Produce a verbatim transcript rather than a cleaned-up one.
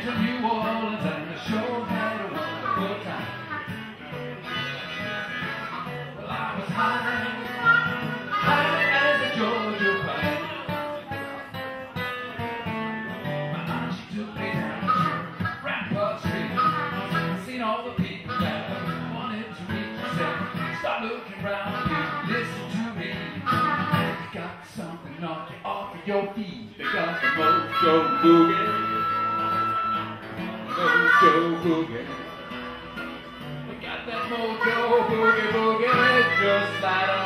went to New Orleans and the show had a wonderful time. Well, I was high, high as a Georgia pine. My aunt, she took me down to Rampart Street. Seen all the people that I wanted to meet. She said, start looking round you, listen to me. You got something off the off of your feet. They got the mojo boogie. Mojo boogie. We got that mojo boogie boogie just like